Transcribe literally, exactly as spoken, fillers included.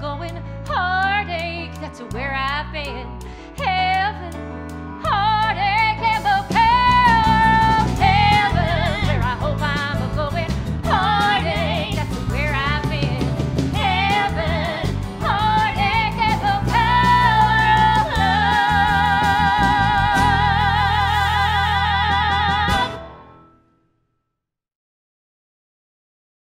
going, heartache, that's where I've been. Heaven, heartache, and